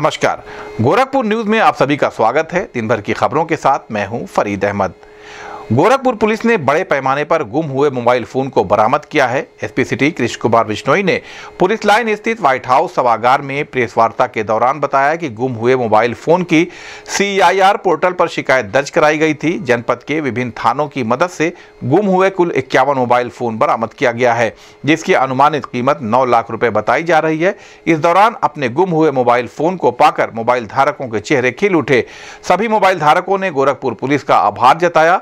नमस्कार, गोरखपुर न्यूज में आप सभी का स्वागत है। दिन भर की खबरों के साथ मैं हूं फरीद अहमद। गोरखपुर पुलिस ने बड़े पैमाने पर गुम हुए मोबाइल फोन को बरामद किया है। एसपी सिटी कृष्ण कुमार बिश्नोई ने पुलिस लाइन स्थित व्हाइट हाउस सभागार में प्रेस वार्ता के दौरान बताया कि गुम हुए मोबाइल फोन की CIR पोर्टल पर शिकायत दर्ज कराई गई थी। जनपद के विभिन्न थानों की मदद से गुम हुए कुल 51 मोबाइल फोन बरामद किया गया है, जिसकी अनुमानित कीमत 9 लाख रुपए बताई जा रही है। इस दौरान अपने गुम हुए मोबाइल फोन को पाकर मोबाइल धारकों के चेहरे खिल उठे। सभी मोबाइल धारकों ने गोरखपुर पुलिस का आभार जताया।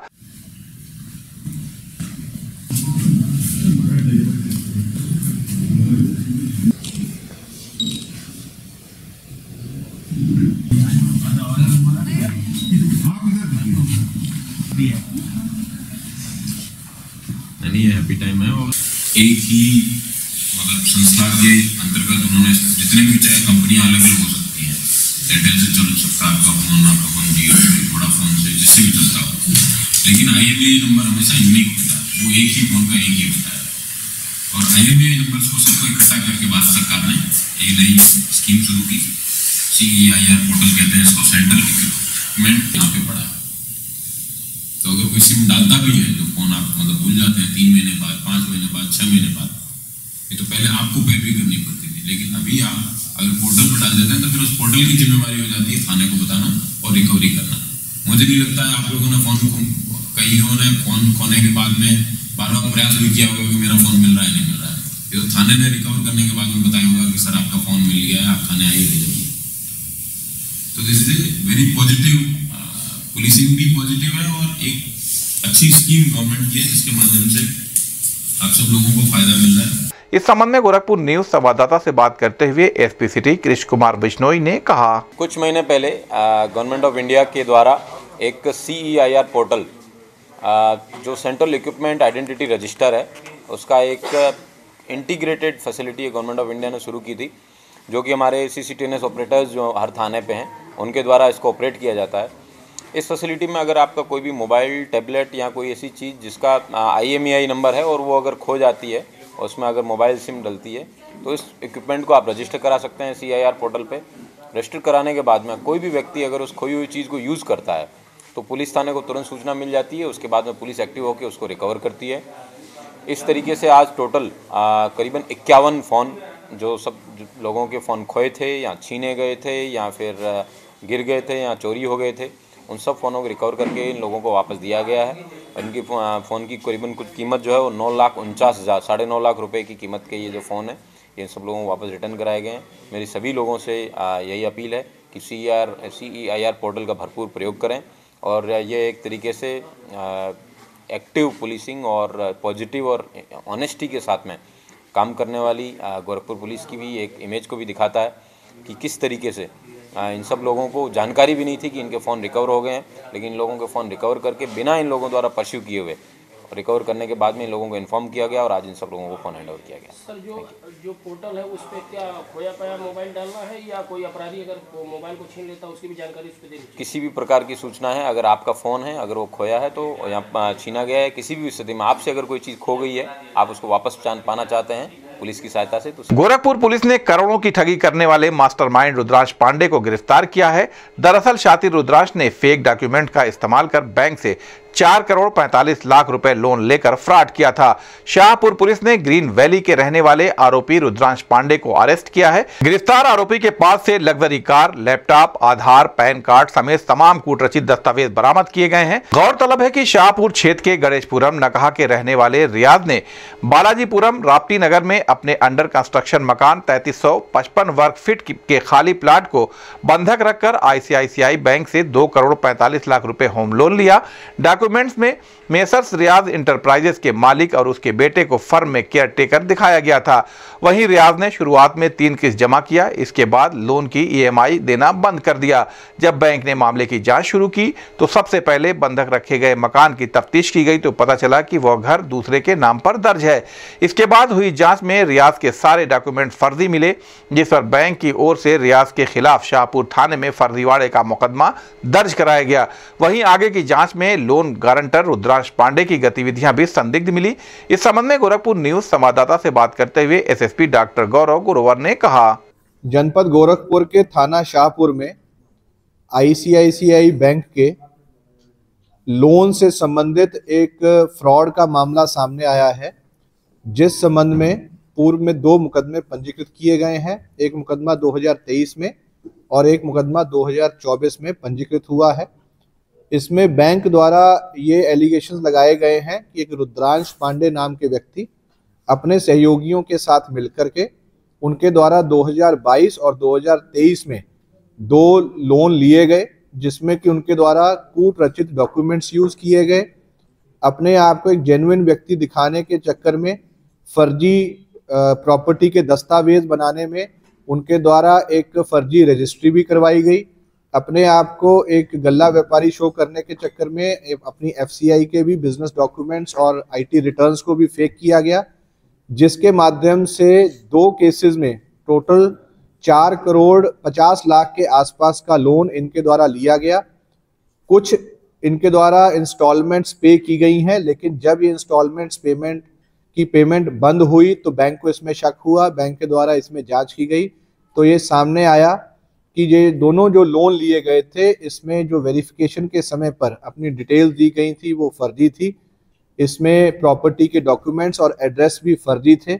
नहीं हैप्पी टाइम है और एक ही मतलब संस्था के अंतर्गत उन्होंने जितने भी चाहे कंपनियां अलग अलग हो सकती हैं, एयरटेल से चल सकता है आपका फोन जियो से, वोडाफोन से, जिससे भी चलता हो, लेकिन IMEI नंबर हमेशा यूनिक होता है। वो एक ही फोन का एक ही होता है और IMEI नंबर को सबको इकट्ठा करके भारत सरकार ने एक नई स्कीम शुरू की। CIR पोर्टल कहते हैं इसको, सेंट्रल इक्विपमेंट यहाँ पे पड़ा। तो अगर कोई सिम डालता भी है तो फोन आप मतलब भूल जाते हैं 3 महीने बाद, 5 महीने बाद, 6 महीने बाद। ये तो पहले आपको पैरवी करनी पड़ती थी, लेकिन अभी आप अगर पोर्टल पर डाल देते हैं तो फिर उस पोर्टल की जिम्मेवारी हो जाती है थाने को बताना और रिकवरी करना। मुझे नहीं लगता है आप लोगों ने फोन कईयों ने फोन खोने के बाद में बार-बार प्रयास भी किया होगा कि मेरा फोन मिल रहा है नहीं मिल रहा है। ये तो थाने ने रिकवर करने के बाद में बताया होगा कि सर आपका फोन मिल गया है, आप थाने आइए ले जाइए। तो this is a very positive, policing भी पॉजिटिव है और एक अच्छी स्कीम गवर्नमेंट की है जिसके माध्यम से आप सब लोगों को फायदा मिल रहा है। इस संबंध में गोरखपुर न्यूज संवाददाता से बात करते हुए एसपी सिटी कृष्ण कुमार बिश्नोई ने कहा, कुछ महीने पहले गवर्नमेंट ऑफ इंडिया के द्वारा एक CIR पोर्टल जो सेंट्रल इक्विपमेंट आइडेंटिटी रजिस्टर है, उसका एक integrated facility government of India ने शुरू की थी, जो कि हमारे CCTNS ऑपरेटर्स जो हर थाने पे हैं उनके द्वारा इसको ऑपरेट किया जाता है। इस फैसिलिटी में अगर आपका कोई भी मोबाइल, टैबलेट या कोई ऐसी चीज़ जिसका IMEI नंबर है और वो अगर खो जाती है, उसमें अगर मोबाइल सिम डलती है, तो इस इक्विपमेंट को आप रजिस्टर करा सकते हैं CIR पोर्टल पे। रजिस्टर कराने के बाद में कोई भी व्यक्ति अगर उस खोई हुई चीज़ को यूज़ करता है तो पुलिस थाने को तुरंत सूचना मिल जाती है। उसके बाद में पुलिस एक्टिव होकर उसको रिकवर करती है। इस तरीके से आज टोटल करीबन 51 फ़ोन जो सब लोगों के फ़ोन खोए थे या छीने गए थे या फिर गिर गए थे या चोरी हो गए थे, उन सब फ़ोनों को रिकवर करके इन लोगों को वापस दिया गया है। इनकी फ़ोन की करीबन कुछ कीमत जो है वो 9,49,000, 9.5 लाख रुपए की कीमत के ये जो फ़ोन है, ये सब लोगों को वापस रिटर्न कराए गए हैं। मेरी सभी लोगों से यही अपील है कि CIR पोर्टल का भरपूर प्रयोग करें और ये एक तरीके से एक्टिव पुलिसिंग और पॉजिटिव और ऑनेस्टी के साथ में काम करने वाली गोरखपुर पुलिस की भी एक इमेज को भी दिखाता है कि किस तरीके से इन सब लोगों को जानकारी भी नहीं थी कि इनके फ़ोन रिकवर हो गए हैं, लेकिन इन लोगों के फ़ोन रिकवर करके बिना इन लोगों द्वारा परस्यू किए हुए रिकवर करने के बाद में इन लोगों को इन्फॉर्म किया गया और आज इन सब लोगों को फ़ोन हैंडओवर किया गया। सर, जो पोर्टल है उस पर क्या खोया पाया मोबाइल डालना है या कोई अपराधी अगर मोबाइल को छीन लेता है उसकी भी जानकारी उस पर देनी चाहिए? किसी भी प्रकार की सूचना है, अगर आपका फ़ोन है, अगर वो खोया है तो या छीना गया है, किसी भी स्थिति में आपसे अगर कोई चीज़ खो गई है, आप उसको वापस पाना चाहते हैं पुलिस की सहायता से, तो गोरखपुर पुलिस ने करोड़ों की ठगी करने वाले मास्टरमाइंड रुद्रांश पांडे को गिरफ्तार किया है। दरअसल शातिर रुद्रांश ने फेक डॉक्यूमेंट का इस्तेमाल कर बैंक से 4 करोड़ 45 लाख रुपए लोन लेकर फ्रॉड किया था। शाहपुर पुलिस ने ग्रीन वैली के रहने वाले आरोपी रुद्रांश पांडे को अरेस्ट किया है। गिरफ्तार आरोपी के पास से luxury car, laptop, Aadhaar, PAN card समेत तमाम कूटरचित दस्तावेज बरामद किए गए हैं। गौरतलब है कि शाहपुर क्षेत्र के गणेशपुरम नकहा के रहने वाले रियाज ने बालाजीपुरम राप्ती नगर में अपने अंडर कंस्ट्रक्शन मकान 3355 वर्ग फीट के खाली प्लाट को बंधक रखकर ICICI बैंक से 2 करोड़ 45 लाख रुपए होम लोन लिया। डॉक्यूमेंट्स में मेसर्स रियाज इंटरप्राइजेस के मालिक और उसके बेटे को फर्म में केयर टेकर दिखाया गया था। वहीं रियाज ने शुरुआत में 3 किस्त जमा किया, इसके बाद लोन की EMI देना बंद कर दिया। जब बैंक ने मामले की जांच शुरू की तो सबसे पहले बंधक रखे गए मकान की तफ्तीश की गई तो पता चला कि वह घर दूसरे के नाम पर दर्ज है। इसके बाद हुई जांच में रियाज के सारे डॉक्यूमेंट फर्जी मिले, जिस पर बैंक की ओर से रियाज के खिलाफ शाहपुर थाने में फर्जीवाड़े का मुकदमा दर्ज कराया गया। वहीं आगे की जांच में लोन गारंटर रुद्रांश पांडे की गतिविधियां भी संदिग्ध मिली। इस संबंध में गोरखपुर न्यूज संवाददाता से बात करते हुए SSP डॉक्टर गौरव गुरोवर ने कहा, जनपद गोरखपुर के थाना शाहपुर में आईसीआईसीआई बैंक के लोन से संबंधित एक फ्रॉड का मामला सामने आया है, जिस संबंध में पूर्व में 2 मुकदमे पंजीकृत किए गए हैं। एक मुकदमा 2023 में और एक मुकदमा 2024 में पंजीकृत हुआ है। इसमें बैंक द्वारा ये एलिगेशंस लगाए गए हैं कि एक रुद्रांश पांडे नाम के व्यक्ति अपने सहयोगियों के साथ मिलकर के उनके द्वारा 2022 और 2023 में 2 लोन लिए गए, जिसमें कि उनके द्वारा कूट रचित डॉक्यूमेंट्स यूज किए गए। अपने आप को एक जेन्युइन व्यक्ति दिखाने के चक्कर में फर्जी प्रॉपर्टी के दस्तावेज बनाने में उनके द्वारा एक फर्जी रजिस्ट्री भी करवाई गई। अपने आप को एक गल्ला व्यापारी शो करने के चक्कर में अपनी एफसीआई के भी बिजनेस डॉक्यूमेंट्स और आईटी रिटर्न्स को भी फेक किया गया, जिसके माध्यम से 2 केसेस में टोटल 4 करोड़ 50 लाख के आसपास का लोन इनके द्वारा लिया गया। कुछ इनके द्वारा इंस्टॉलमेंट्स पे की गई हैं, लेकिन जब ये इंस्टॉलमेंट्स पेमेंट बंद हुई तो बैंक को इसमें शक हुआ। बैंक के द्वारा इसमें जांच की गई तो ये सामने आया कि ये दोनों जो लोन लिए गए थे, इसमें जो वेरिफिकेशन के समय पर अपनी डिटेल्स दी गई थी वो फर्जी थी। इसमें प्रॉपर्टी के डॉक्यूमेंट्स और एड्रेस भी फर्जी थे,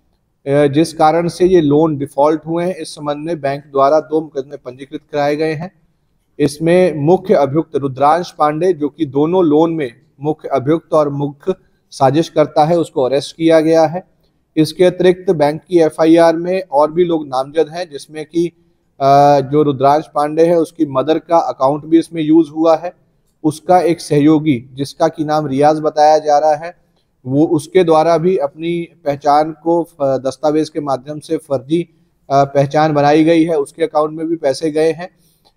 जिस कारण से ये लोन डिफ़ॉल्ट हुए हैं। इस संबंध में बैंक द्वारा 2 मुकदमे पंजीकृत कराए गए हैं। इसमें मुख्य अभियुक्त रुद्रांश पांडे, जो कि दोनों लोन में मुख्य अभियुक्त और मुख्य साजिश करता है, उसको अरेस्ट किया गया है। इसके अतिरिक्त बैंक की एफआईआर में और भी लोग नामजद हैं, जिसमें कि जो रुद्रांश पांडे है उसकी मदर का अकाउंट भी इसमें यूज हुआ है। उसका एक सहयोगी जिसका कि नाम रियाज बताया जा रहा है, वो उसके द्वारा भी अपनी पहचान को दस्तावेज के माध्यम से फर्जी पहचान बनाई गई है, उसके अकाउंट में भी पैसे गए हैं।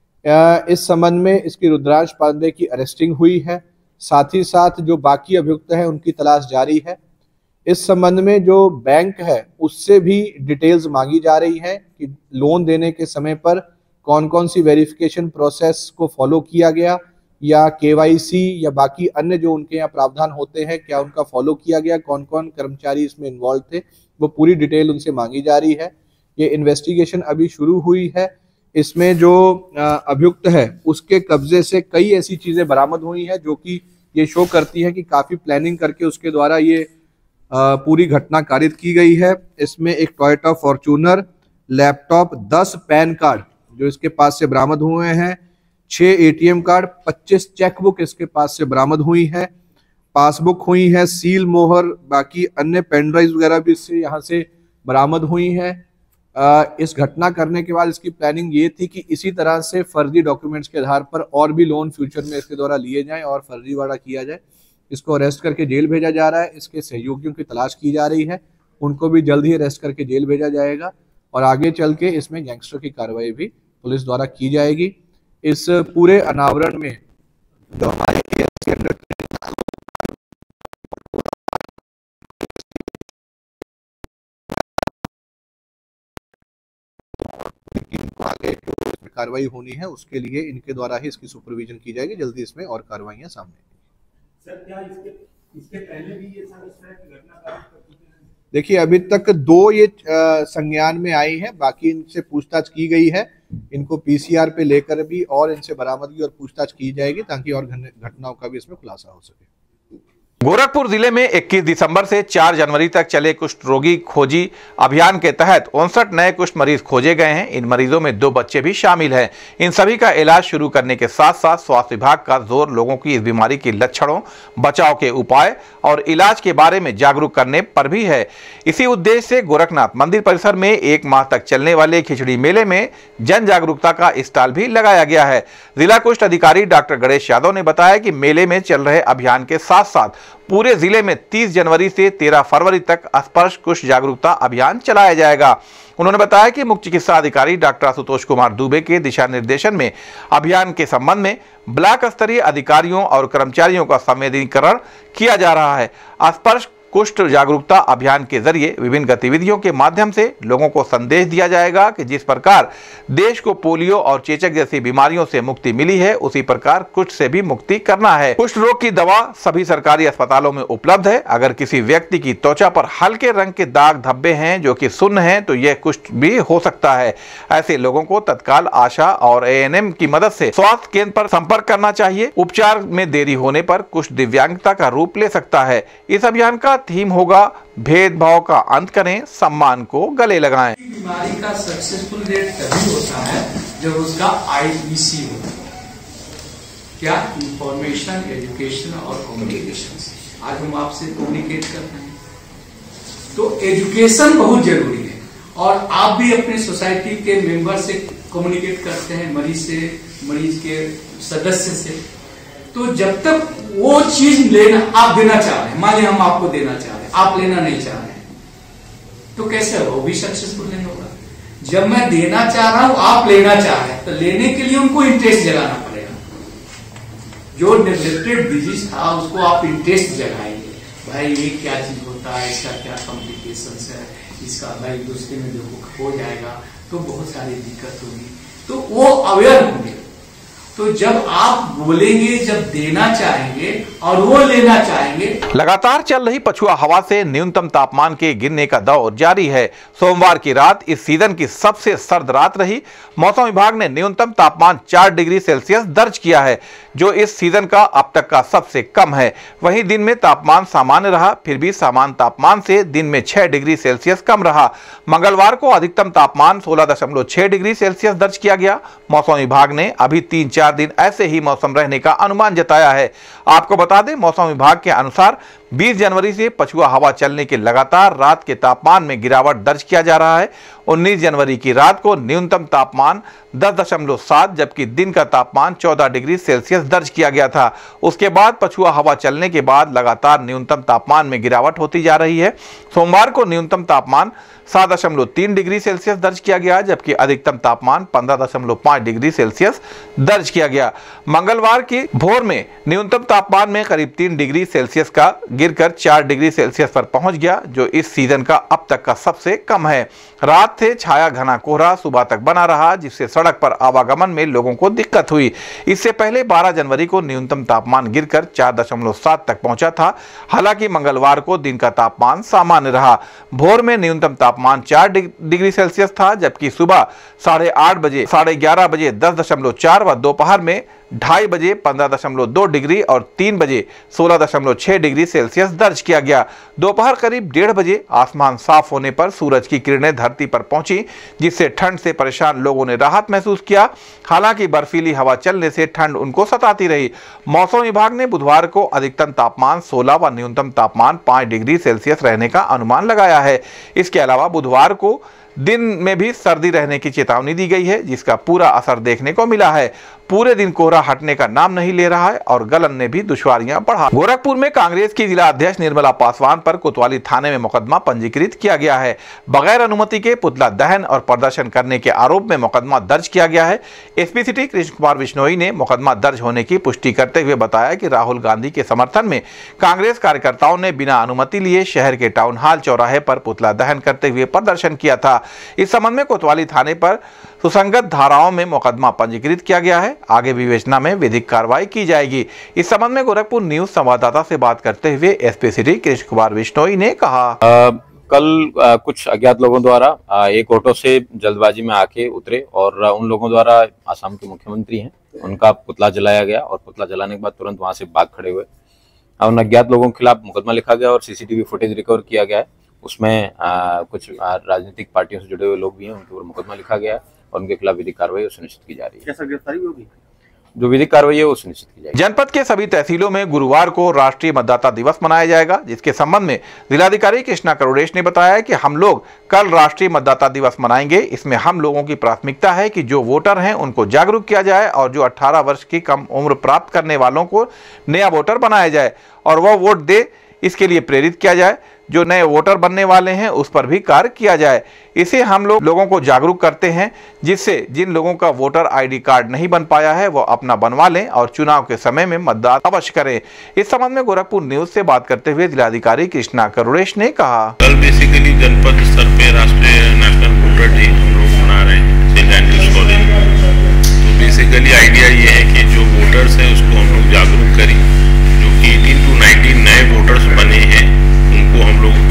इस संबंध में इसकी रुद्रांश पांडे की अरेस्टिंग हुई है। साथ ही साथ जो बाकी अभियुक्त हैं उनकी तलाश जारी है। इस संबंध में जो बैंक है उससे भी डिटेल्स मांगी जा रही है कि लोन देने के समय पर कौन कौन सी वेरिफिकेशन प्रोसेस को फॉलो किया गया, या केवाईसी या बाकी अन्य जो उनके यहाँ प्रावधान होते हैं क्या उनका फॉलो किया गया, कौन कौन कर्मचारी इसमें इन्वॉल्व थे, वो पूरी डिटेल उनसे मांगी जा रही है। ये इन्वेस्टिगेशन अभी शुरू हुई है। इसमें जो अभियुक्त है उसके कब्जे से कई ऐसी चीज़ें बरामद हुई हैं जो कि ये शो करती है कि काफ़ी प्लानिंग करके उसके द्वारा ये पूरी घटना कारित की गई है। इसमें एक Toyota Fortuner, laptop, 10 PAN card जो इसके पास से बरामद हुए हैं, 6 एटीएम कार्ड, 25 चेकबुक इसके पास से बरामद हुई है, पासबुक हुई है, सील मोहर, बाकी अन्य पेन ड्राइव वगैरह भी इससे यहाँ से बरामद हुई हैं। इस घटना करने के बाद इसकी प्लानिंग ये थी कि इसी तरह से फर्जी डॉक्यूमेंट्स के आधार पर और भी लोन फ्यूचर में इसके द्वारा लिए जाएं और फर्जीवाड़ा किया जाए। इसको अरेस्ट करके जेल भेजा जा रहा है। इसके सहयोगियों की तलाश की जा रही है, उनको भी जल्द ही अरेस्ट करके जेल भेजा जाएगा और आगे चल के इसमें गैंगस्टर की कार्रवाई भी पुलिस द्वारा की जाएगी। इस पूरे अनावरण में जो हमारे आगे जो कार्रवाई होनी है उसके लिए इनके द्वारा ही इसकी सुपरविजन की जाएगी। जल्दी इसमें और कार्रवाइयां सामने। सर, क्या इसके पहले भी ये घटना? देखिए, अभी तक 2 ये संज्ञान में आई है, बाकी इनसे पूछताछ की गई है। इनको पीसीआर पे लेकर भी और इनसे बरामदगी और पूछताछ की जाएगी ताकि और घटनाओं का भी इसमें खुलासा हो सके। गोरखपुर जिले में 21 दिसंबर से 4 जनवरी तक चले कुष्ठ रोगी खोजी अभियान के तहत 59 नए कुष्ठ मरीज खोजे गए हैं। इन मरीजों में 2 बच्चे भी शामिल हैं। इन सभी का इलाज शुरू करने के साथ साथ स्वास्थ्य विभाग का जोर लोगों की इस बीमारी के लक्षणों, बचाव के उपाय और इलाज के बारे में जागरूक करने पर भी है। इसी उद्देश्य से गोरखनाथ मंदिर परिसर में 1 माह तक चलने वाले खिचड़ी मेले में जन जागरूकता का स्टॉल भी लगाया गया है। जिला कुष्ठ अधिकारी डॉक्टर गणेश यादव ने बताया कि मेले में चल रहे अभियान के साथ साथ पूरे जिले में 30 जनवरी से 13 फरवरी तक स्पर्श कुष्ठ जागरूकता अभियान चलाया जाएगा। उन्होंने बताया कि मुख्य चिकित्सा अधिकारी डॉक्टर आशुतोष कुमार दुबे के दिशा निर्देशन में अभियान के संबंध में ब्लॉक स्तरीय अधिकारियों और कर्मचारियों का संवेदनीकरण किया जा रहा है। स्पर्श कुष्ठ जागरूकता अभियान के जरिए विभिन्न गतिविधियों के माध्यम से लोगों को संदेश दिया जाएगा कि जिस प्रकार देश को पोलियो और चेचक जैसी बीमारियों से मुक्ति मिली है, उसी प्रकार कुष्ठ से भी मुक्ति करना है। कुष्ठ रोग की दवा सभी सरकारी अस्पतालों में उपलब्ध है। अगर किसी व्यक्ति की त्वचा पर हल्के रंग के दाग धब्बे हैं जो कि सुन्न हैं, तो यह कुष्ठ भी हो सकता है। ऐसे लोगों को तत्काल आशा और ANM की मदद से स्वास्थ्य केंद्र पर संपर्क करना चाहिए। उपचार में देरी होने पर कुष्ठ दिव्यांगता का रूप ले सकता है। इस अभियान का थीम होगा भेदभाव का अंत करें, सम्मान को गले लगाएं। बीमारी का सक्सेसफुल रेट तभी होता है जब उसका IEC होता है। क्या? इंफॉर्मेशन, एजुकेशन और कम्युनिकेशन। आज हम आपसे कम्युनिकेट कर रहे हैं, तो एजुकेशन बहुत जरूरी है। और आप भी अपने सोसाइटी के मेंबर से कम्युनिकेट करते हैं, मरीज से, मरीज के सदस्य से। तो जब तक वो चीज लेना आप देना चाह रहे हैं, मान लिया हम आपको देना चाह रहे हैं, आप लेना नहीं चाह रहे हैं, तो कैसे होगा? वो भी सक्सेसफुल नहीं होगा। जब मैं देना चाह रहा हूं, आप लेना चाह रहे हैं, तो लेने के लिए उनको इंटरेस्ट जगाना पड़ेगा। जो नेग्लेक्टेड डिजीज था उसको आप इंटरेस्ट जगाएंगे, भाई ये क्या चीज होता है, इसका क्या कॉम्प्लिकेशंस है, इसका भाई दूसरे में देखो हो जाएगा तो बहुत सारी दिक्कत होगी, तो वो अवेयर होंगे। तो जब आप बोलेंगे, जब देना चाहेंगे और वो लेना चाहेंगे। लगातार चल रही पछुआ हवा से न्यूनतम तापमान के गिरने का दौर जारी है। सोमवार की रात इस सीजन की सबसे सर्द रात रही। मौसम विभाग ने न्यूनतम तापमान 4 डिग्री सेल्सियस दर्ज किया है, जो इस सीजन का अब तक का सबसे कम है। वहीं दिन में तापमान सामान्य रहा, फिर भी सामान्य तापमान से दिन में 6 डिग्री सेल्सियस कम रहा। मंगलवार को अधिकतम तापमान 16.6 डिग्री सेल्सियस दर्ज किया गया। मौसम विभाग ने अभी 3-4 दिन ऐसे ही मौसम रहने का अनुमान जताया है। आपको बता दें, मौसम विभाग के अनुसार 20 जनवरी से पछुआ हवा चलने के लगातार रात के तापमान में गिरावट दर्ज किया जा रहा है। 19 जनवरी की रात को न्यूनतम तापमान 10.7, जबकि दिन का तापमान 14 डिग्री सेल्सियस दर्ज किया गया था। उसके बाद पछुआ हवा चलने के बाद लगातार न्यूनतम तापमान में गिरावट होती जा रही है। सोमवार को न्यूनतम तापमान 7.3 डिग्री सेल्सियस दर्ज किया गया, जबकि अधिकतम तापमान 15.5 डिग्री सेल्सियस दर्ज किया गया। मंगलवार की भोर में न्यूनतम तापमान में करीब 3 डिग्री सेल्सियस का गिरकर 4 डिग्री सेल्सियस पर पहुंच गया, जो इस सीजन का अब तक का सबसे कम है। रात से छाया घना कोहरा सुबह तक बना रहा, जिससे सड़क पर आवागमन में लोगों को दिक्कत हुई। इससे पहले 12 जनवरी को न्यूनतम तापमान गिरकर 4.7 तक पहुंचा था। हालांकि मंगलवार को दिन का तापमान सामान्य रहा। भोर में न्यूनतम तापमान 4 डिग्री सेल्सियस था, जबकि सुबह 8:30 बजे, 11:30 बजे 10.4 व दोपहर में 2:30 बजे 15.2 डिग्री और 3 बजे 16.6 डिग्री सेल्सियस दर्ज किया गया। दोपहर करीब 1:30 बजे आसमान साफ होने पर सूरज की किरणें धरती पर पहुंची, जिससे ठंड से परेशान लोगों ने राहत महसूस किया। हालांकि बर्फीली हवा चलने से ठंड उनको सताती रही। मौसम विभाग ने बुधवार को अधिकतम तापमान 16 व न्यूनतम तापमान 5 डिग्री सेल्सियस रहने का अनुमान लगाया है। इसके अलावा बुधवार को दिन में भी सर्दी रहने की चेतावनी दी गई है, जिसका पूरा असर देखने को मिला है। पूरे दिन कोहरा हटने का नाम नहीं ले रहा है और गलन ने भी दुश्वारियां बढ़ा। गोरखपुर में कांग्रेस की जिला अध्यक्ष निर्मला पासवान पर कोतवाली थाने में मुकदमा पंजीकृत किया गया है। बगैर अनुमति के पुतला दहन और प्रदर्शन करने के आरोप में मुकदमा दर्ज किया गया है। एसपी सिटी कृष्ण कुमार बिश्नोई ने मुकदमा दर्ज होने की पुष्टि करते हुए बताया कि राहुल गांधी के समर्थन में कांग्रेस कार्यकर्ताओं ने बिना अनुमति लिए शहर के टाउन हॉल चौराहे पर पुतला दहन करते हुए प्रदर्शन किया था। इस संबंध में कोतवाली थाने पर सुसंगत धाराओं में मुकदमा पंजीकृत किया गया है। आगे विवेचना में विधिक कार्रवाई की जाएगी। इस संबंध में गोरखपुर न्यूज संवाददाता से बात करते हुए एसपी सिटी कृष्ण कुमार बिश्नोई ने कहा, कल कुछ अज्ञात लोगों द्वारा एक ऑटो से जल्दबाजी में आके उतरे और उन लोगों द्वारा असम के मुख्यमंत्री हैं, उनका पुतला जलाया गया और पुतला जलाने के बाद तुरंत वहां से भाग खड़े हुए। उन अज्ञात लोगों के खिलाफ मुकदमा लिखा गया और सीसीटीवी फुटेज रिकवर किया गया है। उसमें कुछ राजनीतिक पार्टियों से जुड़े हुए लोग भी हैं, उनके ऊपर मुकदमा लिखा गया है और उनके खिलाफ विधिक कार्रवाई सुनिश्चित की जा रही है। कैसा गिरफ्तारी होगी? जो विधिक कार्रवाई है वो सुनिश्चित की जाएगी। जनपद के सभी तहसीलों में गुरुवार को राष्ट्रीय मतदाता दिवस मनाया जाएगा, जिसके संबंध में जिलाधिकारी कृष्णा करुड़ेश ने बताया कि हम लोग कल राष्ट्रीय मतदाता दिवस मनाएंगे। इसमें हम लोगों की प्राथमिकता है कि जो वोटर हैं उनको जागरूक किया जाए और जो 18 वर्ष की कम उम्र प्राप्त करने वालों को नया वोटर बनाया जाए और वह वोट दे, इसके लिए प्रेरित किया जाए। जो नए वोटर बनने वाले हैं उस पर भी कार्य किया जाए। इसे हम लोगों को जागरूक करते हैं, जिससे जिन लोगों का वोटर ID कार्ड नहीं बन पाया है वो अपना बनवा लें और चुनाव के समय में मतदान अवश्य करें। इस संबंध में गोरखपुर न्यूज से बात करते हुए जिलाधिकारी कृष्णा करुणेश ने कहा, कल बेसिकली जनपद स्तर पे राष्ट्रीय नेशनल वोटर डे हम लोग मना रहे हैं सेंट एंड्रूज कॉलेज। तो बेसिकली आइडिया ये है कि जो वोटर्स हैं उसको हम लोग जागरूक करें। जो कि 18 to 19 नए वोटर्स बने हैं उनको हम लोग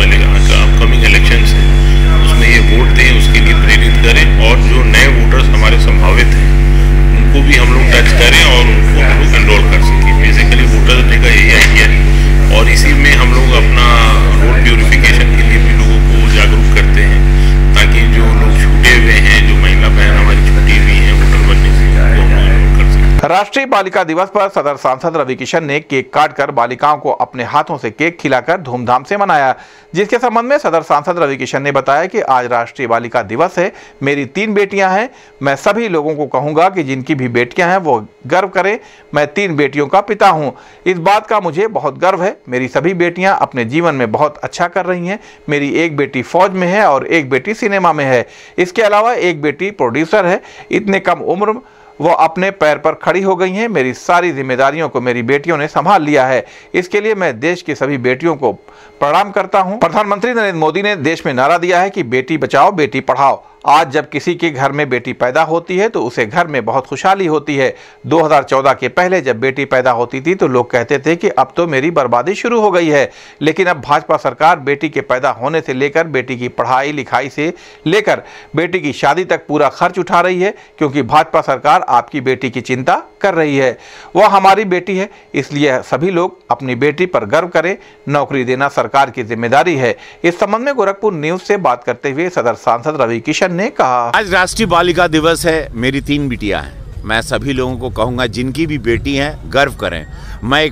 जो अपकमिंग इलेक्शन है उसमें ये वोट दें, उसके लिए प्रेरित करें। और जो नए वोटर्स हमारे संभावित हैं उनको भी हम लोग टच करें और उनको हम लोग एनरोल कर सकें। बेसिकली वोटर डे का यही आइडिया है और इसी में हम लोग अपना रोड प्यूरिफिकेशन के लिए भी लोगों को जागरूक करते हैं, ताकि जो लोग छूटे हुए हैं, जो महिला बहन हमारी छूटी हुई हैं वोटर बनने से, वो हम लोग कर सकें। राष्ट्रीय बालिका दिवस पर सदर सांसद रवि किशन ने केक काटकर बालिकाओं को अपने हाथों से केक खिलाकर धूमधाम से मनाया। जिसके संबंध में सदर सांसद रवि किशन ने बताया कि आज राष्ट्रीय बालिका दिवस है, मेरी 3 बेटियां हैं। मैं सभी लोगों को कहूंगा कि जिनकी भी बेटियां हैं वो गर्व करें। मैं 3 बेटियों का पिता हूं, इस बात का मुझे बहुत गर्व है। मेरी सभी बेटियां अपने जीवन में बहुत अच्छा कर रही हैं। मेरी एक बेटी फौज में है और एक बेटी सिनेमा में है। इसके अलावा एक बेटी प्रोड्यूसर है। इतने कम उम्र वो अपने पैर पर खड़ी हो गई हैं। मेरी सारी जिम्मेदारियों को मेरी बेटियों ने संभाल लिया है। इसके लिए मैं देश की सभी बेटियों को प्रणाम करता हूं। प्रधानमंत्री नरेंद्र मोदी ने देश में नारा दिया है कि बेटी बचाओ बेटी पढ़ाओ। आज जब किसी के घर में बेटी पैदा होती है तो उसे घर में बहुत खुशहाली होती है। 2014 के पहले जब बेटी पैदा होती थी तो लोग कहते थे कि अब तो मेरी बर्बादी शुरू हो गई है। लेकिन अब भाजपा सरकार बेटी के पैदा होने से लेकर बेटी की पढ़ाई लिखाई से लेकर बेटी की शादी तक पूरा खर्च उठा रही है, क्योंकि भाजपा सरकार आपकी बेटी की चिंता कर रही है। वह हमारी बेटी है, इसलिए सभी लोग अपनी बेटी पर गर्व करें। नौकरी देना सरकार की जिम्मेदारी है। इस संबंध में गोरखपुर न्यूज से बात करते हुए सदर सांसद रवि किशन ने कहा, आज राष्ट्रीय बालिका दिवस है, मेरी 3 बिटियां हैं। मैं सभी लोगों को कहूंगा जिनकी भी बेटी हैं गर्व करें। मैं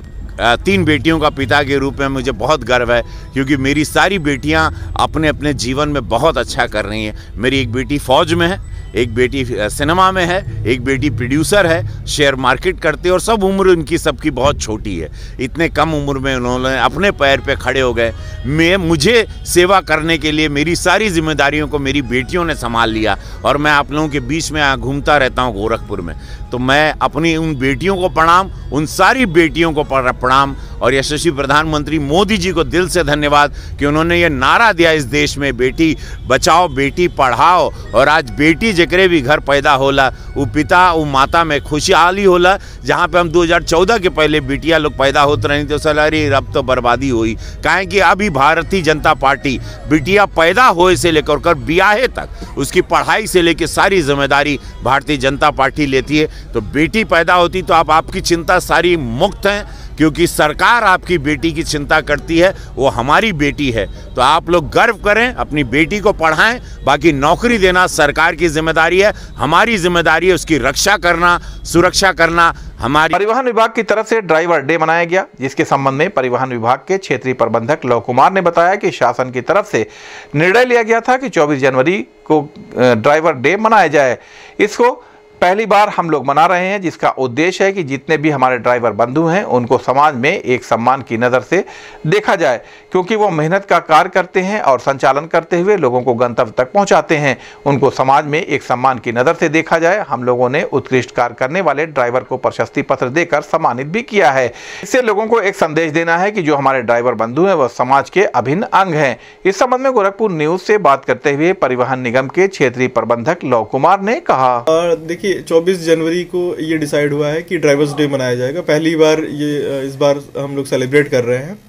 3 बेटियों का पिता के रूप में मुझे बहुत गर्व है, क्योंकि मेरी सारी बेटियां अपने अपने जीवन में बहुत अच्छा कर रही हैं। मेरी एक बेटी फौज में है, एक बेटी सिनेमा में है, एक बेटी प्रोड्यूसर है, शेयर मार्केट करते हैं और सब उम्र उनकी सबकी बहुत छोटी है। इतने कम उम्र में उन्होंने अपने पैर पे खड़े हो गए। मुझे सेवा करने के लिए मेरी सारी जिम्मेदारियों को मेरी बेटियों ने संभाल लिया और मैं आप लोगों के बीच में घूमता रहता हूँ गोरखपुर में। तो मैं अपनी उन बेटियों को प्रणाम, उन सारी बेटियों को प्रणाम और यशस्वी प्रधानमंत्री मोदी जी को दिल से धन्यवाद कि उन्होंने ये नारा दिया इस देश में, बेटी बचाओ बेटी पढ़ाओ। और आज बेटी जकरे भी घर पैदा होला वो पिता वो माता में खुशहाली होला। जहाँ पे हम 2014 के पहले बेटियां लोग पैदा होते रही तो सलारी अब तो बर्बादी हुई। काहे कि अभी भारतीय जनता पार्टी बेटियां पैदा होए से लेकर ब्याहे तक उसकी पढ़ाई से लेकर सारी जिम्मेदारी भारतीय जनता पार्टी लेती है। तो बेटी पैदा होती तो आपकी चिंता सारी मुक्त हैं, क्योंकि सरकार आपकी बेटी की चिंता करती है, वो हमारी बेटी है। तो आप लोग गर्व करें, अपनी बेटी को पढ़ाएं। बाकी नौकरी देना सरकार की जिम्मेदारी है, हमारी जिम्मेदारी है उसकी रक्षा करना, सुरक्षा करना हमारी। परिवहन विभाग की तरफ से ड्राइवर डे मनाया गया, जिसके संबंध में परिवहन विभाग के क्षेत्रीय प्रबंधक लव कुमार ने बताया कि शासन की तरफ से निर्णय लिया गया था कि 24 जनवरी को ड्राइवर डे मनाया जाए। इसको पहली बार हम लोग मना रहे हैं, जिसका उद्देश्य है कि जितने भी हमारे ड्राइवर बंधु हैं उनको समाज में एक सम्मान की नज़र से देखा जाए, क्योंकि वो मेहनत का कार्य करते हैं और संचालन करते हुए लोगों को गंतव्य तक पहुंचाते हैं। उनको समाज में एक सम्मान की नज़र से देखा जाए। हम लोगों ने उत्कृष्ट कार्य करने वाले ड्राइवर को प्रशस्ति पत्र देकर सम्मानित भी किया है। इससे लोगों को एक संदेश देना है कि जो हमारे ड्राइवर बंधु हैं वह समाज के अभिन्न अंग हैं। इस संबंध में गोरखपुर न्यूज से बात करते हुए परिवहन निगम के क्षेत्रीय प्रबंधक लव कुमार ने कहा, देखिए 24 जनवरी को ये डिसाइड हुआ है कि ड्राइवर्स डे मनाया जाएगा। पहली बार ये इस बार हम लोग सेलिब्रेट कर रहे हैं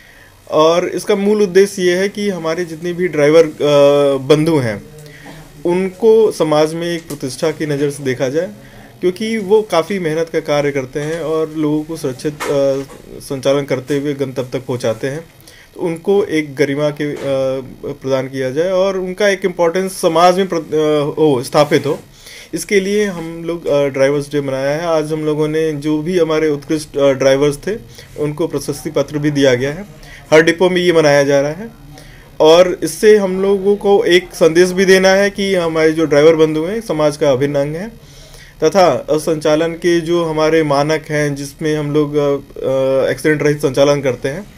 और इसका मूल उद्देश्य ये है कि हमारे जितने भी ड्राइवर बंधु हैं उनको समाज में एक प्रतिष्ठा की नज़र से देखा जाए, क्योंकि वो काफ़ी मेहनत का कार्य करते हैं और लोगों को सुरक्षित संचालन करते हुए गंतव्य तक पहुंचाते हैं। तो उनको एक गरिमा के प्रदान किया जाए और उनका एक इम्पोर्टेंस समाज में स्थापित हो। इसके लिए हम लोग ड्राइवर्स डे मनाया है। आज हम लोगों ने जो भी हमारे उत्कृष्ट ड्राइवर्स थे उनको प्रशस्ति पत्र भी दिया गया है। हर डिपो में ये मनाया जा रहा है और इससे हम लोगों को एक संदेश भी देना है कि हमारे जो ड्राइवर बंधु हैं समाज का अभिन्न अंग है, तथा संचालन के जो हमारे मानक हैं जिसमें हम लोग एक्सीडेंट रहित संचालन करते हैं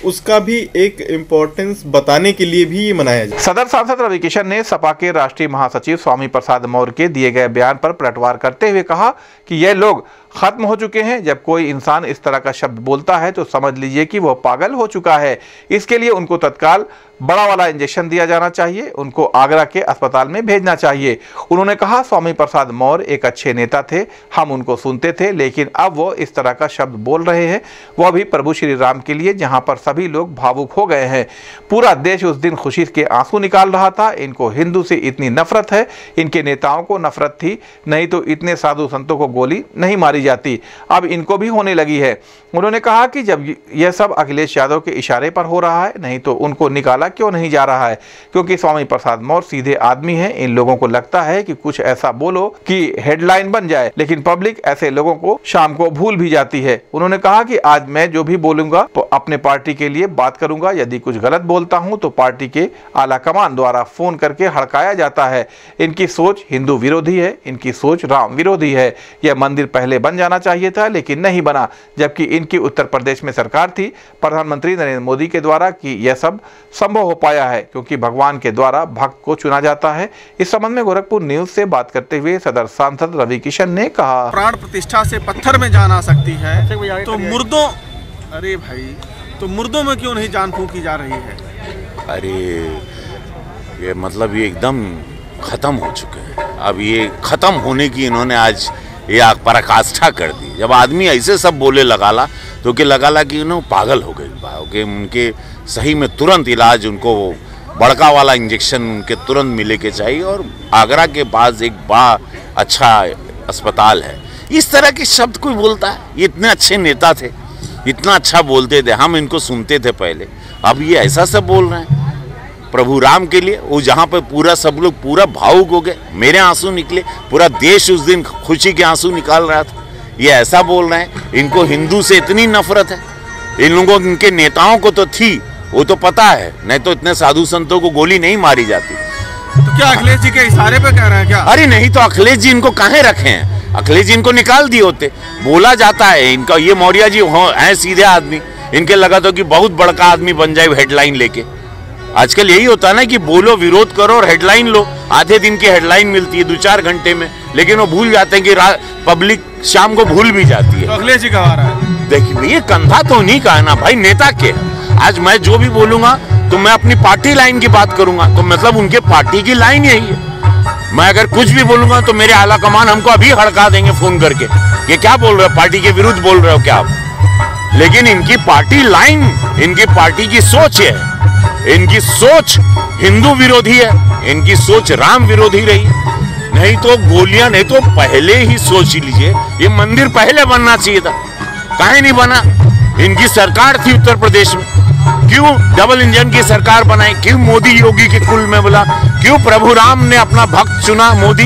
उसका भी एक इम्पोर्टेंस बताने के लिए भी ये मनाया जाए। सदर सांसद रवि किशन ने सपा के राष्ट्रीय महासचिव स्वामी प्रसाद मौर्य के दिए गए बयान पर पलटवार करते हुए कहा कि ये लोग खत्म हो चुके हैं। जब कोई इंसान इस तरह का शब्द बोलता है तो समझ लीजिए कि वह पागल हो चुका है। इसके लिए उनको तत्काल बड़ा वाला इंजेक्शन दिया जाना चाहिए, उनको आगरा के अस्पताल में भेजना चाहिए। उन्होंने कहा स्वामी प्रसाद मौर्य एक अच्छे नेता थे, हम उनको सुनते थे, लेकिन अब वो इस तरह का शब्द बोल रहे हैं, वह भी प्रभु श्री राम के लिए, जहां पर सभी लोग भावुक हो गए हैं। पूरा देश उस दिन खुशी के आंसू निकाल रहा था। इनको हिंदू से इतनी नफरत है, इनके नेताओं को नफरत थी, नहीं तो इतने साधु संतों को गोली नहीं मारी जाती। अब इनको भी होने लगी है। उन्होंने कहा कि जब यह सब अखिलेश यादव के इशारे पर हो रहा है, नहीं तो उनको निकाला क्यों नहीं जा रहा है, क्योंकि स्वामी प्रसाद मौर्य सीधे आदमी हैं। इन लोगों को लगता है कि कुछ ऐसा बोलो कि हेडलाइन बन जाए, लेकिन पब्लिक ऐसे लोगों को शाम को भूल भी जाती है। उन्होंने कहा कि आज मैं जो भी बोलूंगा तो अपने पार्टी के लिए बात करूंगा। यदि कुछ गलत बोलता हूं तो पार्टी के आला कमान द्वारा फोन करके हड़काया जाता है। इनकी सोच हिंदू विरोधी है, इनकी सोच राम विरोधी है। यह मंदिर पहले बन जाना चाहिए था, लेकिन नहीं बना, जबकि इनकी उत्तर प्रदेश में सरकार थी प्रधानमंत्री नरेंद्र मोदी के द्वारा कि यह सब संभव हो पाया है, क्योंकि भगवान के द्वारा भक्त को चुना जाता है। इस संबंध में गोरखपुर न्यूज से बात करते हुए सदर सांसद रवि किशन ने कहा, प्राण प्रतिष्ठा से पत्थर में जान आ सकती है तो मुर्दों, अरे भाई, तो मुर्दों में क्यों नहीं जान फूंकी जा रही है? अरे ये मतलब ये एकदम खत्म हो चुके हैं। अब ये खत्म होने की इन्होंने आज ये पराकाष्ठा कर दी। जब आदमी ऐसे सब बोले लगाला तो कि लगाला कि उन्होंने पागल हो गए, उनके सही में तुरंत इलाज, उनको बड़का वाला इंजेक्शन उनके तुरंत मिले के चाहिए। और आगरा के पास एक बड़ा अच्छा अस्पताल है। इस तरह के शब्द कोई बोलता है? ये इतने अच्छे नेता थे, इतना अच्छा बोलते थे, हम इनको सुनते थे पहले, अब ये ऐसा सब बोल रहे हैं प्रभु राम के लिए। वो जहाँ पे पूरा सब लोग पूरा भावुक हो गए, मेरे आंसू निकले, पूरा देश उस दिन खुशी के आंसू निकाल रहा था। ये ऐसा बोल रहे हैं। इनको हिंदू से इतनी नफरत है, इन लोगों इनके नेताओं को तो थी, वो तो पता है, नहीं तो इतने साधु संतों को गोली नहीं मारी जाती। तो क्या अखिलेश जी के इशारे पे कह रहे हैं क्या? अरे नहीं तो अखिलेश जी इनको कहाँ रखे हैं? अखिलेश जी इनको निकाल दिए होते। बोला जाता है इनका, ये मौर्य जी हैं सीधे आदमी, इनके लगा तो कि बहुत बड़का आदमी बन जाए हेडलाइन लेके। आजकल यही होता है ना कि बोलो, विरोध करो और हेडलाइन लो। आधे दिन की हेडलाइन मिलती है 2-4 घंटे में, लेकिन वो भूल जाते हैं कि पब्लिक शाम को भूल भी जाती है। तो अखिलेश जी कहा रहा है, देखिए ये कंधा तो नहीं कहा ना भाई, नेता के। आज मैं जो भी बोलूंगा तो मैं अपनी पार्टी लाइन की बात करूंगा, तो मतलब उनके पार्टी की लाइन यही है। मैं अगर कुछ भी बोलूंगा तो मेरे आला कमान हमको अभी हड़का देंगे फोन करके, ये क्या बोल रहे हो, पार्टी के विरुद्ध बोल रहे हो क्या आप? लेकिन इनकी पार्टी लाइन, इनकी पार्टी की सोच है, इनकी सोच हिंदू विरोधी है, इनकी सोच राम विरोधी रही। नहीं तो गोलियां, नहीं तो पहले ही सोच लीजिए ये मंदिर पहले बनना चाहिए था, काहे नहीं बना? इनकी सरकार थी उत्तर प्रदेश में, क्यों डबल इंजन की सरकार बनाई? क्यों मोदी योगी के कुल में बोला? क्यों प्रभु राम ने अपना भक्त चुना मोदी?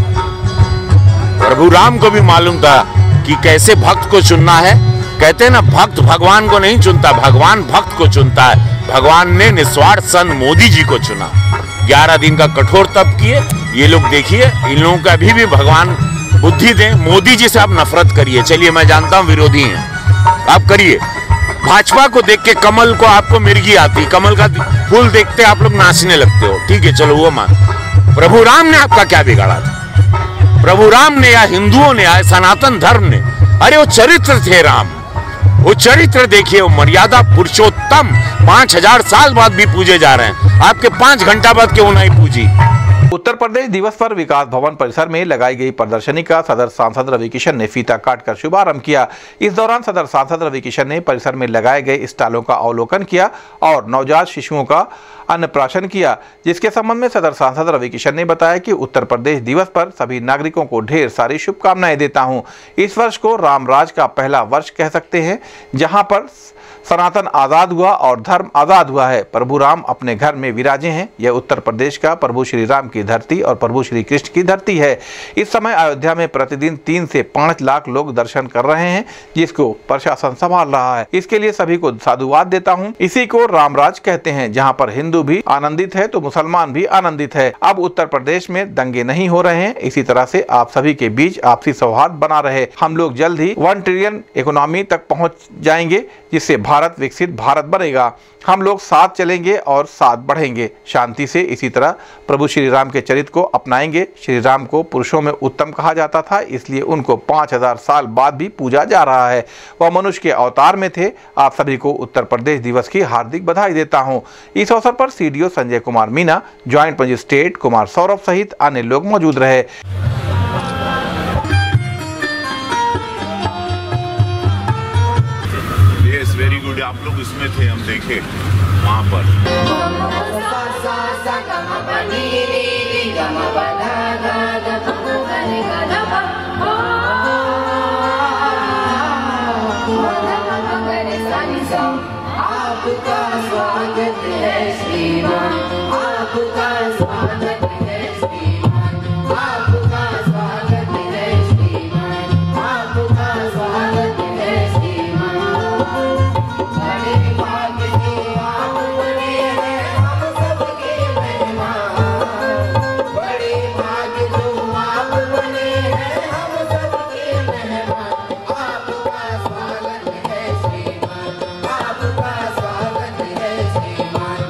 प्रभु राम को भी मालूम था कि कैसे भक्त को चुनना है। कहते हैं ना, भक्त भगवान को नहीं चुनता, भगवान भक्त को चुनता है। भगवान ने निस्वार्थ सन मोदी जी को चुना। 11 दिन का कठोर तप किए। ये लोग देखिए, इन लोगों का अभी भी भगवान बुद्धि दें। मोदी जी से आप नफरत करिए, चलिए मैं जानता हूं विरोधी हैं, आप करिए। भाजपा को देख के कमल को आपको मिर्गी आती, कमल का फूल देखते आप लोग नाचने लगते हो, ठीक है चलो वो मान। प्रभु राम ने आपका क्या बिगाड़ा था? प्रभु राम ने या हिंदुओं ने या सनातन धर्म ने, अरे वो चरित्र थे राम, वो चरित्र देखिए, वो मर्यादा पुरुषोत्तम 5000 साल बाद भी पूजे जा रहे हैं, आपके 5 घंटा बाद क्यों नहीं पूजी? उत्तर प्रदेश दिवस पर विकास भवन परिसर में लगाई गई प्रदर्शनी का सदर सांसद रवि किशन ने फीता काटकर शुभारंभ किया। इस दौरान सदर सांसद रवि किशन ने परिसर में लगाए गए स्टॉलों का अवलोकन किया और नवजात शिशुओं का अन्नप्राशन किया, जिसके संबंध में सदर सांसद रवि किशन ने बताया कि उत्तर प्रदेश दिवस पर सभी नागरिकों को ढेर सारी शुभकामनाएं देता हूं। इस वर्ष को रामराज का पहला वर्ष कह सकते हैं, जहां पर सनातन आजाद हुआ और धर्म आजाद हुआ है। प्रभु राम अपने घर में विराजे हैं। यह उत्तर प्रदेश का प्रभु श्री राम की की धरती और प्रभु श्री कृष्ण की धरती है। इस समय अयोध्या में प्रतिदिन 3 से 5 लाख लोग दर्शन कर रहे हैं, जिसको प्रशासन संभाल रहा है। इसके लिए सभी को साधुवाद देता हूँ। इसी को रामराज कहते हैं, जहाँ पर हिंदू भी आनंदित है तो मुसलमान भी आनंदित है। अब उत्तर प्रदेश में दंगे नहीं हो रहे हैं। इसी तरह से आप सभी के बीच आपसी सौहार्द बना रहे। हम लोग जल्द ही 1 ट्रिलियन इकोनॉमी तक पहुंच जाएंगे, जिससे भारत विकसित भारत बनेगा। हम लोग साथ चलेंगे और साथ बढ़ेंगे शांति से। इसी तरह प्रभु श्री राम के चरित्र को अपनाएंगे। श्री राम को पुरुषों में उत्तम कहा जाता था, इसलिए उनको 5000 साल बाद भी पूजा जा रहा है। वह मनुष्य के अवतार में थे। आप सभी को उत्तर प्रदेश दिवस की हार्दिक बधाई देता हूं। इस अवसर पर CDO Sanjay Kumar Meena, joint magistrate Kumar Saurabh सहित अन्य लोग मौजूद रहे। वेरी गुड, आप लोग इसमें थे, हम देखे वहाँ पर। आपका स्वागत है श्रीमान, आपका स्वागत है श्रीमान, आपका स्वागत है श्रीमान, आपका स्वागत है श्रीमान। बड़े भाग्य से आप बने हैं हम सबके मेहमान, बड़े भाग्य जो आप बने हैं हम सबके मेहमान। आपका स्वागत है श्रीमान, आपका स्वागत है श्रीमान,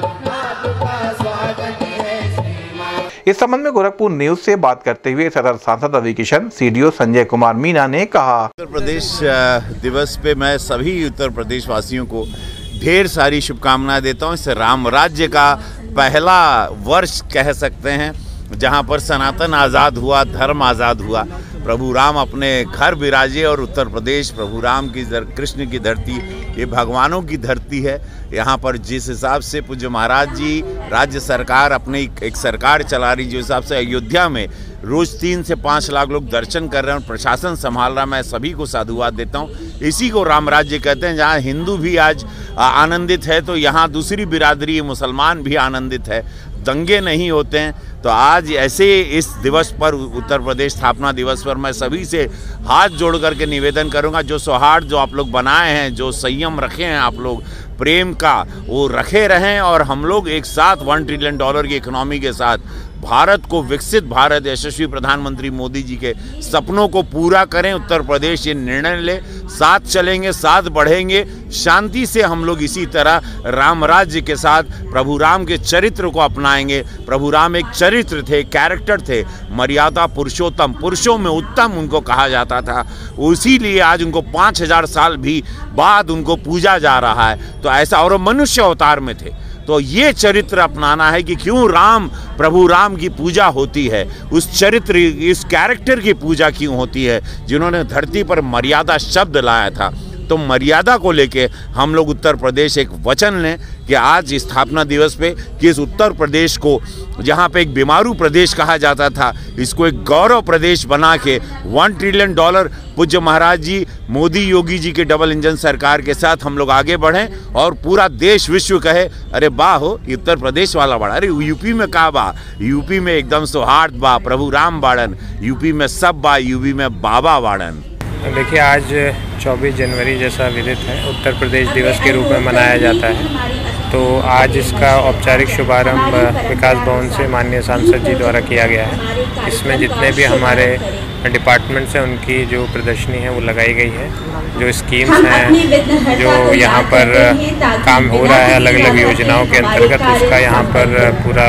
आपका स्वागत है श्रीमान। इस संबंध में गोरखपुर न्यूज से बात करते हुए सदर सांसद रवि किशन, सीडीओ संजय कुमार मीना ने कहा, उत्तर प्रदेश दिवस पे मैं सभी उत्तर प्रदेश वासियों को ढेर सारी शुभकामनाएं देता हूं। इस राम राज्य का पहला वर्ष कह सकते हैं, जहां पर सनातन आज़ाद हुआ, धर्म आज़ाद हुआ, प्रभु राम अपने घर विराजे और उत्तर प्रदेश प्रभु राम की कृष्ण की धरती, ये भगवानों की धरती है। यहाँ पर जिस हिसाब से पूज्य महाराज जी, राज्य सरकार अपनी एक सरकार चला रही, जिस हिसाब से अयोध्या में रोज़ 3 से 5 लाख लोग दर्शन कर रहे हैं और प्रशासन संभाल रहा है, मैं सभी को साधुवाद देता हूँ। इसी को राम राज्य कहते हैं। जहाँ हिंदू भी आज आनंदित है तो यहाँ दूसरी बिरादरी मुसलमान भी आनंदित है। दंगे नहीं होते हैं। तो आज ऐसे इस दिवस पर, उत्तर प्रदेश स्थापना दिवस पर, मैं सभी से हाथ जोड़ करके निवेदन करूंगा, जो सौहार्द जो आप लोग बनाए हैं, जो संयम रखे हैं आप लोग, प्रेम का, वो रखे रहें और हम लोग एक साथ 1 ट्रिलियन डॉलर की इकोनॉमी के साथ भारत को विकसित भारत, यशस्वी प्रधानमंत्री मोदी जी के सपनों को पूरा करें। उत्तर प्रदेश ये निर्णय ले, साथ चलेंगे, साथ बढ़ेंगे, शांति से हम लोग इसी तरह राम राज्य के साथ प्रभु राम के चरित्र को अपनाएंगे। प्रभु राम एक चरित्र थे, कैरेक्टर थे, मर्यादा पुरुषोत्तम, पुरुषों में उत्तम उनको कहा जाता था। इसीलिए आज उनको 5000 साल भी बाद उनको पूजा जा रहा है। तो ऐसा, और मनुष्य अवतार में थे, तो ये चरित्र अपनाना है कि क्यों राम, प्रभु राम की पूजा होती है, उस चरित्र, इस कैरेक्टर की पूजा क्यों होती है, जिन्होंने धरती पर मर्यादा शब्द लाया था। तो मर्यादा को लेके हम लोग उत्तर प्रदेश एक वचन लें कि आज स्थापना दिवस पे कि इस उत्तर प्रदेश को, जहाँ पे एक बीमारू प्रदेश कहा जाता था, इसको एक गौरव प्रदेश बना के 1 ट्रिलियन डॉलर पूज्य महाराज जी, मोदी योगी जी के डबल इंजन सरकार के साथ हम लोग आगे बढ़ें और पूरा देश विश्व कहे, अरे वाह हो, उत्तर प्रदेश वाला बड़ा, अरे यूपी में का बा, यूपी में एकदम सौहार्द बा, प्रभु राम बाड़न, यूपी में सब बा, यूपी में बाबा बाड़न। देखिए, आज 24 जनवरी जैसा विदित है उत्तर प्रदेश दिवस के रूप में मनाया जाता है। तो आज इसका औपचारिक शुभारंभ विकास भवन से माननीय सांसद जी द्वारा किया गया है। इसमें जितने भी हमारे डिपार्टमेंट्स हैं उनकी जो प्रदर्शनी है वो लगाई गई है, जो स्कीम्स हैं, जो यहाँ पर काम हो रहा है अलग अलग योजनाओं के अंतर्गत, उसका यहाँ पर पूरा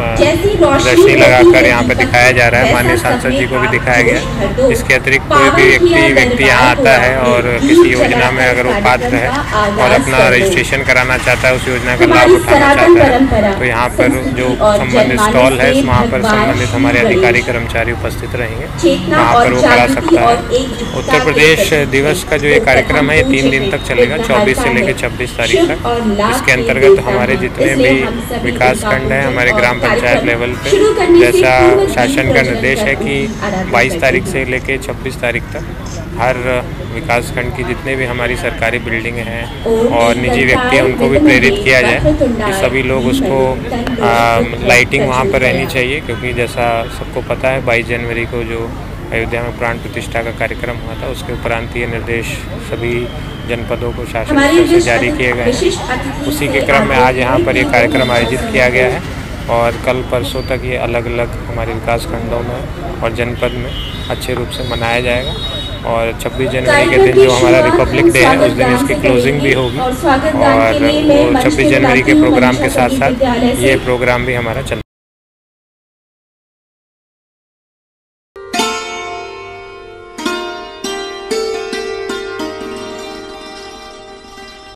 प्रदर्शनी लगाकर यहाँ पर दिखाया जा रहा है। माननीय सांसद जी को भी दिखाया गया। इसके अतिरिक्त कोई भी व्यक्ति यहाँ आता है और किसी योजना में अगर वो पात्र है और अपना रजिस्ट्रेशन कराना चाहता है, उस योजना का लाभ उठाना चाहता है, तो यहाँ पर जो संबंधित स्टॉल है, वहाँ पर संबंधित हमारे अधिकारी कर्मचारी उपस्थित रहेंगे, वहाँ पर वो करा सकता है। उत्तर प्रदेश दिवस का जो ये कार्यक्रम है, ये 3 दिन तक चलेगा, 24 से लेकर 26 तारीख तक। इसके अंतर्गत हमारे जितने भी विकास खंड हैं, हमारे ग्राम पंचायत लेवल पे, जैसा शासन का निर्देश है कि 22 तारीख से लेकर 26 तारीख तक हर विकासखंड की जितने भी हमारी सरकारी बिल्डिंग हैं और निजी व्यक्ति हैं उनको भी प्रेरित किया जाए कि सभी लोग उसको लाइटिंग वहाँ पर रहनी चाहिए, क्योंकि जैसा सबको पता है 22 जनवरी को जो अयोध्या में प्राण प्रतिष्ठा का कार्यक्रम हुआ था उसके उपरांत ये निर्देश सभी जनपदों को शासन स्तर से जारी किए गए हैं। उसी के क्रम में आज यहाँ पर ये कार्यक्रम आयोजित किया गया है और कल परसों तक ये अलग अलग हमारे विकास खंडों में और जनपद में अच्छे रूप से मनाया जाएगा। और 26 जनवरी के दिन जो हमारा रिपब्लिक डे है उस दिन इसकी क्लोजिंग भी होगी और वो 26 जनवरी के प्रोग्राम के साथ साथ ये प्रोग्राम भी हमारा चलता